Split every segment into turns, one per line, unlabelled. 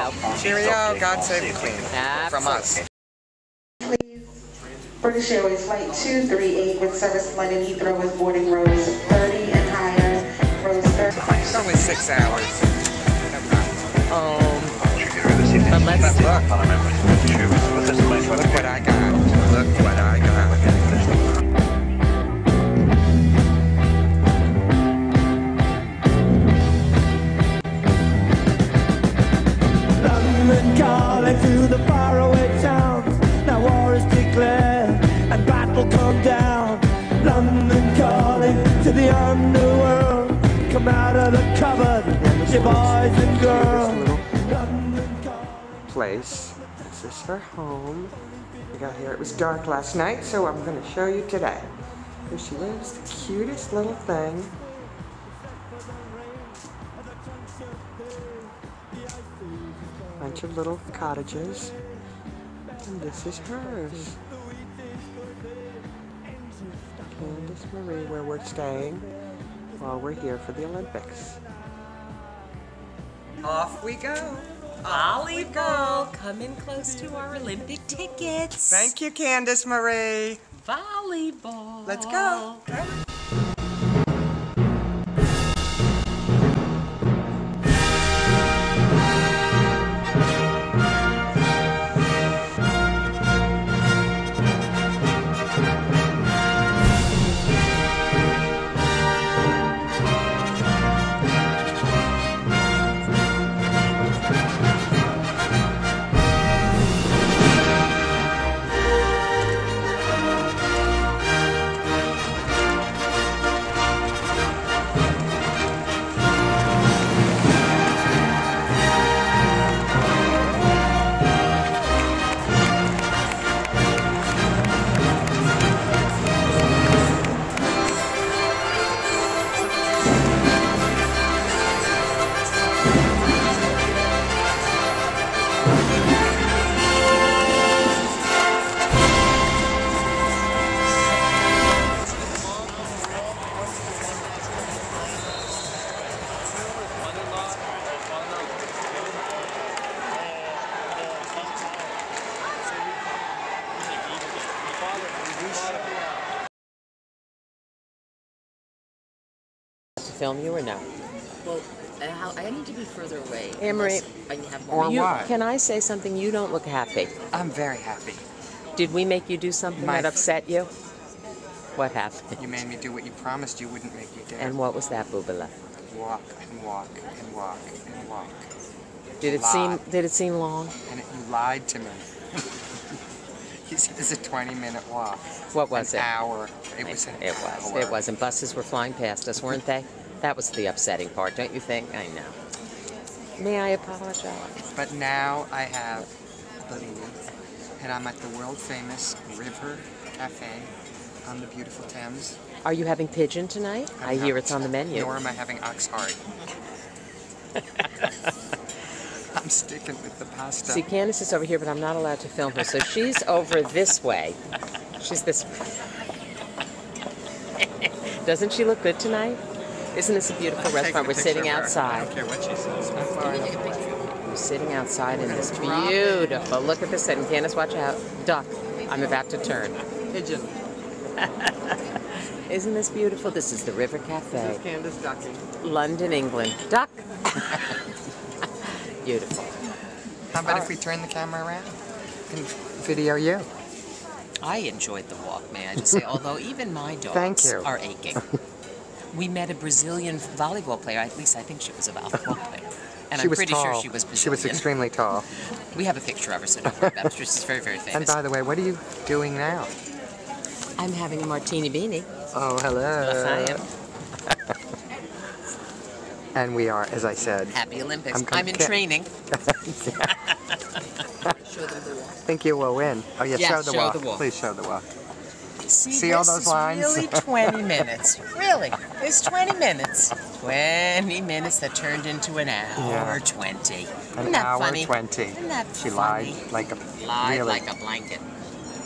cheerio.
Cheerio, God save the Queen. From us.
Please, British Airways Flight 238 with service to London Heathrow is boarding rows 30 and higher. Rows 30.
It's only 6 hours.
But let's
Look what I got. Look what I got.
London calling to the faraway towns. Now war is declared and battle come down. London calling to the underworld. Come out of the cupboard, you boys and girls. London calling.
Place. This is her home. We got here. It was dark last night, so I'm going to show you today. Here she lives, the cutest little thing. Bunch of little cottages, and this is hers. Candace Marie, where we're staying while we're here for the Olympics. Off we go.
volleyball. Come in close to our Olympic tickets.
Thank you, Candace Marie.
Volleyball.
Let's go.
Film you or no?
Well, I need to be further away.
Anne-Marie,
Or what?
can I say something? You don't look happy.
I'm very happy.
Did we make you do something that upset you? What happened?
You made me do what you promised you wouldn't make me do.
And what was that, Boobala?
Walk and walk and walk and walk.
Did it seem long?
And you lied to me. You said it's a 20-minute walk.
What was it?
An hour. It was an hour.
It was. And buses were flying past us, weren't they? That was the upsetting part, don't you think? I know. May I apologize?
But now I have Bellini, and I'm at the world-famous River Cafe on the beautiful Thames.
Are you having pigeon tonight? I hear it's on the menu.
Nor am I having ox heart. I'm sticking with the pasta.
See, Candace is over here, but I'm not allowed to film her, so she's over this way. She's this way. Doesn't she look good tonight? Isn't this a beautiful restaurant? We're sitting outside.
I don't care what she says.
We're sitting outside in this beautiful, look at this, and Candace, watch out. Duck, I'm about to turn.
Pigeon.
Isn't this beautiful? This is the River Cafe.
This is Candace ducking.
London, England. Duck. Beautiful.
How about if we turn the camera around and video you?
I enjoyed the walk, may I just say, although even my dogs
Thank you.
are aching. We met a Brazilian volleyball player, at least I think she was a volleyball player. And I'm pretty sure she was Brazilian.
She was extremely tall.
We have a picture of her, so don't worry about it. She's very, very famous.
And by the way, what are you doing now?
I'm having a martini beanie.
Oh, hello.
Yes, I am.
And we are, as I said.
Happy Olympics. I'm in training. Show them the walk.
Think you will win. Oh, yeah,
Yeah,
show the walk.
the walk.
Please show the walk.
See
all those lines?
Really 20 minutes. Really. It's 20 minutes. 20 minutes that turned into an hour 20.
An
Isn't that
hour
funny?
20.
Isn't that
She
funny?
lied like a
Lied
really.
like a blanket.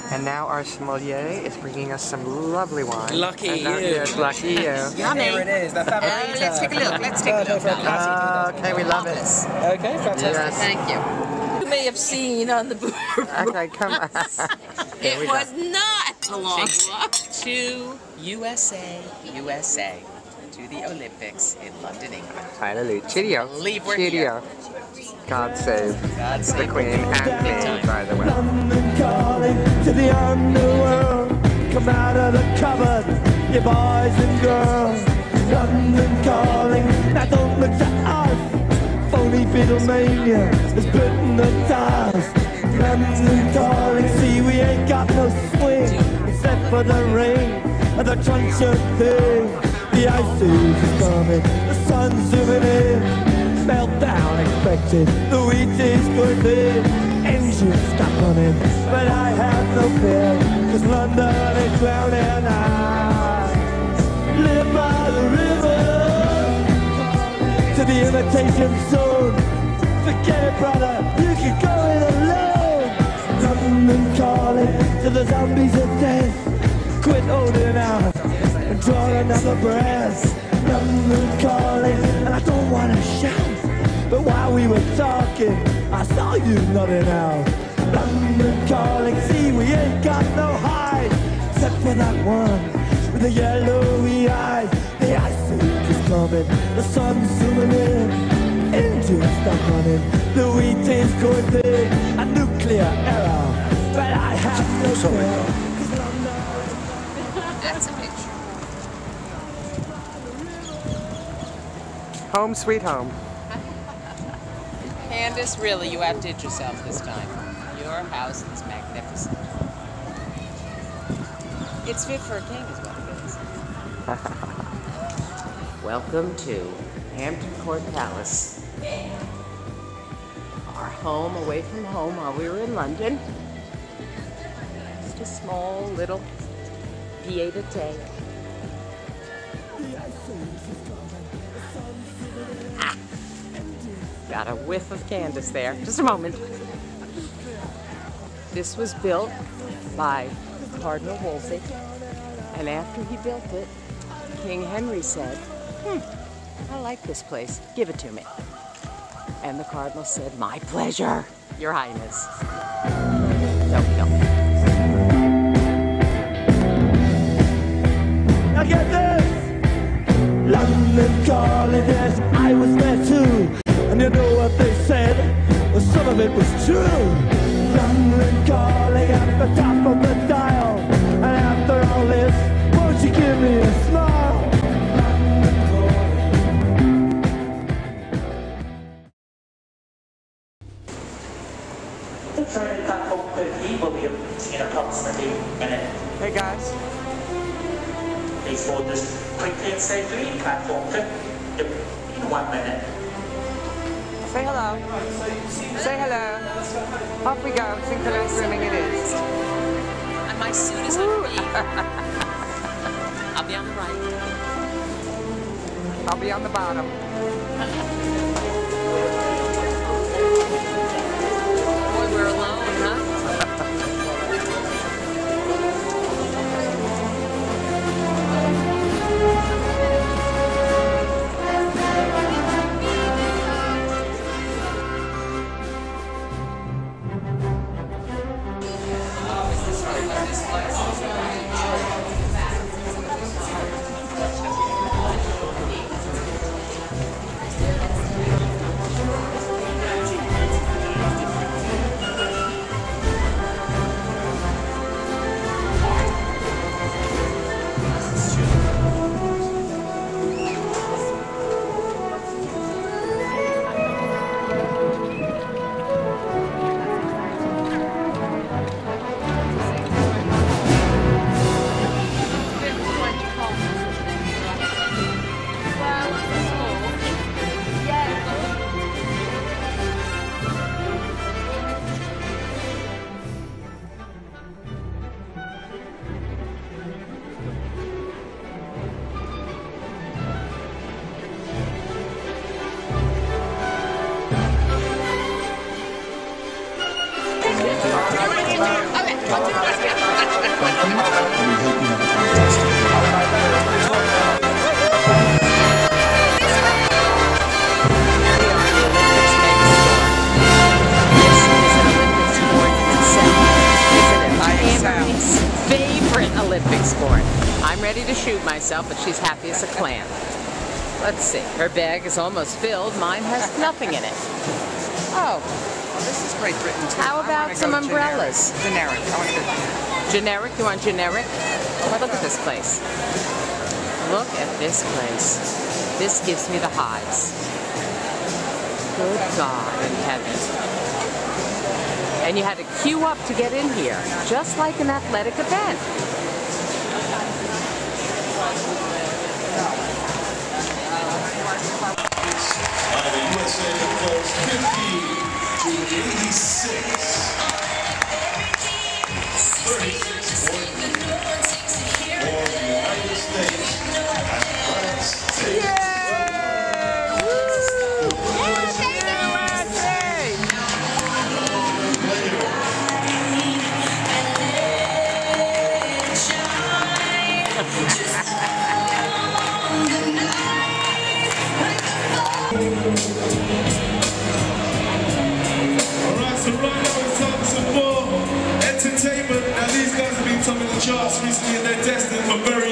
And now our sommelier is bringing us some lovely wine.
Lucky
And
you.
Yes, lucky you.
Yummy.
There it is, the Favorita.
Let's take a look. Let's take a look.
Okay, we love it.
Okay, fantastic.
Yes.
Thank you. You may have seen on the board.
Okay, come on. Here we
It
go.
was not a long walk.
To USA, to the Olympics in London, England.
Hallelujah. Cheerio.
Believe we're
Cheerio. God save
God
the
save
Queen and me, by the way.
London calling to the underworld. Come out of the cupboard, you boys and girls. London calling, now don't look to us. Phony Beatlemania has bitten the dust. London calling, see we ain't got no swing except for the rain and the crunch of thing. The ice age is coming, the sun's zooming in. Meltdown expected, the wheat is good in. Engines stop running, but I have no fear, 'cause London is drowning. I live by the river to the imitation zone. Forget it, brother, you can go it alone. London calling to the zombies of death. Quit holding out and draw another breath. London calling, and I don't want to shout, but while we were talking, I saw you nodding out. London calling, see we ain't got no hide, except for that one with the yellowy eyes. The ice age is coming, the sun's zooming in. Engines stop running, the wheat is going big. A nuclear error, but I have no fear.
That's a picture.
Home sweet home.
Candace, really, you outdid yourself this time. Your house is magnificent. It's fit for a king, is what it is. Welcome to Hampton Court Palace. Our home away from home while we were in London. Just a small little pied-à-terre. Got a whiff of Candace there. Just a moment. This was built by Cardinal Wolsey, and after he built it, King Henry said, I like this place. Give it to me. And the Cardinal said, my pleasure, Your Highness. So we go.
Now get this! London calling, yes, I was there too. And you know what they said? Well, some of it was true. London calling at the top of the dial. And after all this, won't you give me a smile?
The train at platform 13 will be in approximately a minute.
Hey guys.
Please board this quickly and safely. Platform 50 in 1 minute.
Say hello. Say hello. Off we go. Synchronized swimming it is.
And my suit is underneath. I'll be on the right.
I'll be on the bottom.
Boy, we're alone, huh?
to shoot myself, but she's happy as a clam. Let's see. Her bag is almost filled. Mine has nothing in it. Oh.
Well, this is Great Britain too.
How about some umbrellas?
Generic. I want to go
Generic? You want generic? Look at this place. Look at this place. This gives me the hives. Good God in heaven. And you had to queue up to get in here, just like an athletic event.
The USA falls 50-86. 36 points for the United States. And France takes
Alright, so right now it's time for some more entertainment. Now these guys have been topping the charts recently and they're destined for very